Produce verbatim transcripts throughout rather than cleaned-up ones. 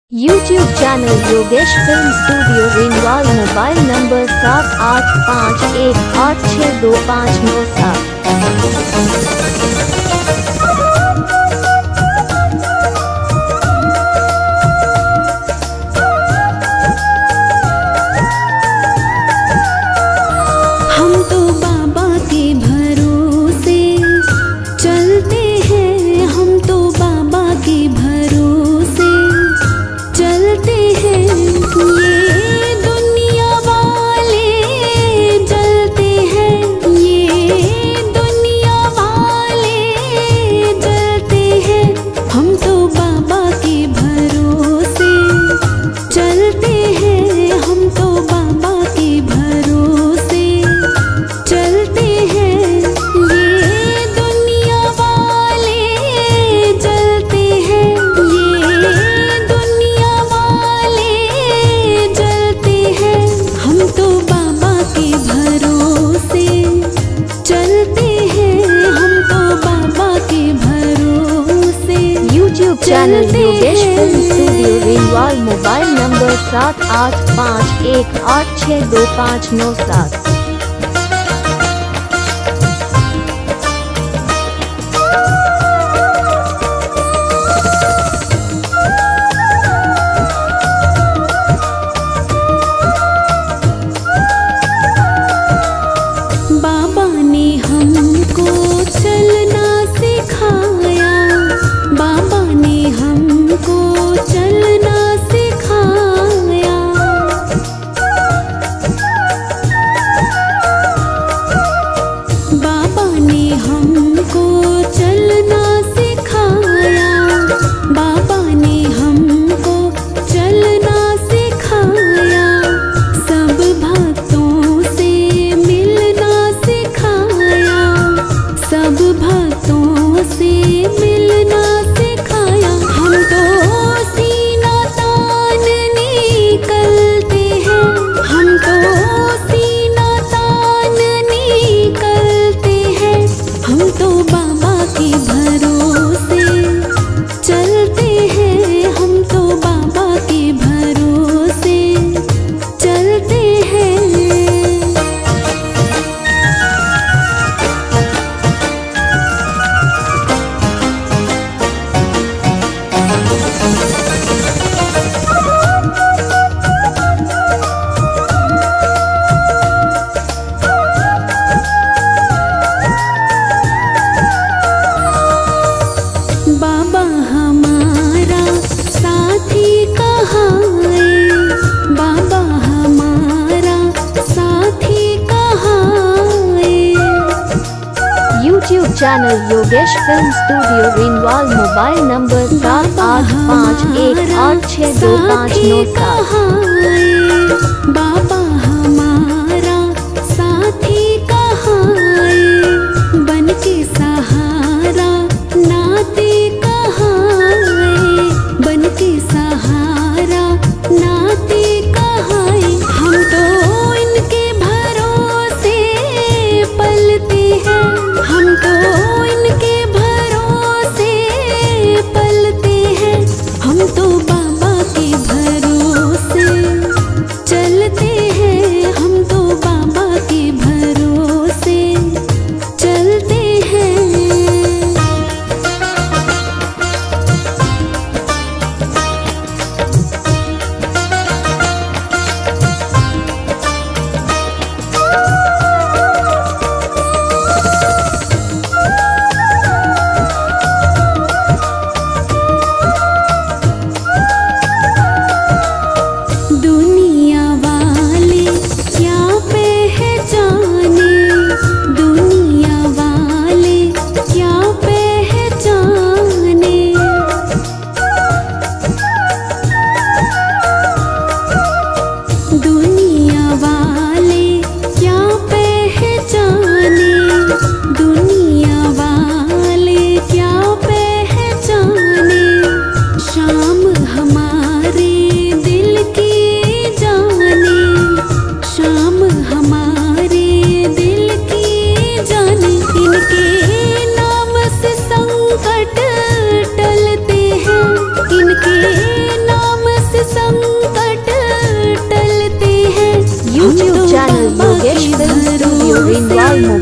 YouTube channel Yogesh film studio Renwal. Mobile number सात आठ पाँच एक आठ छः दो पाँच नौ सात। हम तो बाबा के भरोसे चलते हैं, हम तो बाबा के भरोसे चलते हैं। ये दुनिया वाले जलते हैं, ये दुनिया वाले जलते हैं। हम तो बाबा के भरोसे चलते हैं, हम तो बाबा के भरोसे चलते हैं। ये दुनिया वाले जलते हैं, ये दुनिया वाले जलते हैं। हम तो बाबा के भरोसे चलते हैं, हम तो बाबा के भरोसे YouTube channel Yogesh film studio Renwal. Mobile number सात आठ पाँच एक आठ छः दो पाँच नौ सात। बाबा ने हमको चलना सिखाया, बाबा ने हमको चलना सिखाया। बाबा ने हमको चलना सिखाया, बाबा ने हमको चलना सिखाया। सब भक्तों से मिलना सिखाया, सब भक्तों से मिलना सिखाया। हम तो सीना तान निकलते हैं, हम तो सीना तान निकलते हैं। हम तो बाबा के भरोसे चलते हैं, हम तो बाबा के भरोसे चलते हैं। बाबा हमारा साथी कहाँ है, बाबा हमारा साथी कहाँ है। YouTube channel Yogesh film studio Renwal. Mobile number सात आठ पाँच एक आठ छः दो पाँच नौ सात। बाबा हमारा साथी कहाँ है, बन के सहारा नाते कहाँ है, बन के सहारा नाते कहाँ है। हम तो इनके भरोसे पलते हैं, हम तो इनके भरोसे पलते हैं। हम तो बाबा के भरोसे चलते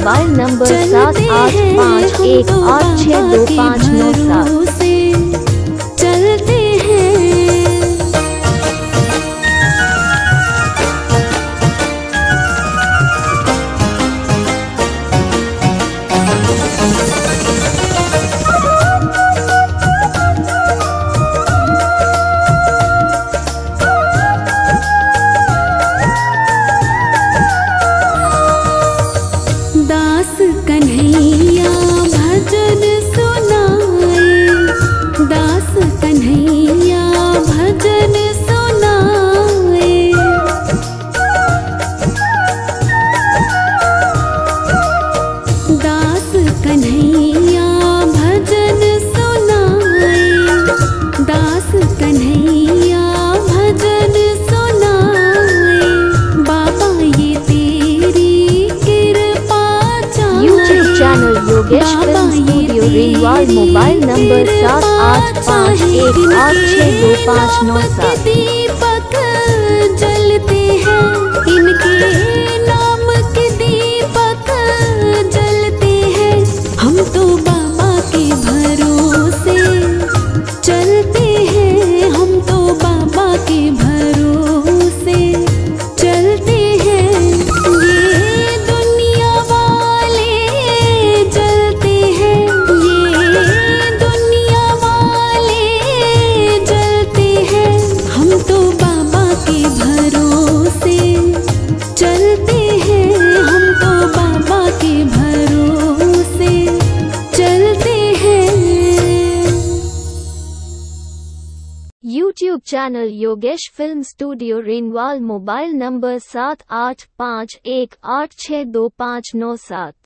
मोबाइल नंबर सात आठ पाँच एक आठ छः दो पाँच नौ सात। चलते हैं दास कन्हैया भजन सुनाए, दास कन्हैया भजन सुनाए। दास कन्हैया भजन सुनाए, दास कन्हैया भजन सुनाए। बाबा ये तेरी कृपा YouTube channel Yogesh film studio Renwal mobile number सात आठ पाँच एक आठ छः दो पाँच नौ सात। दीपक जलते हैं, इनके नाम के दीपक जलते हैं। हम तो बाबा के भरोसे चलते हैं, हम तो बाबा के भरोसे चलते हैं। ये दुनिया वाले जलते हैं, ये दुनिया वाले जलते हैं। हम तो बाबा के भरोसे चलते हैं, हम तो बाबा के भरोसे चलते हैं। YouTube channel Yogesh film studio Renwal mobile number सात आठ पाँच एक आठ छः दो पाँच नौ सात।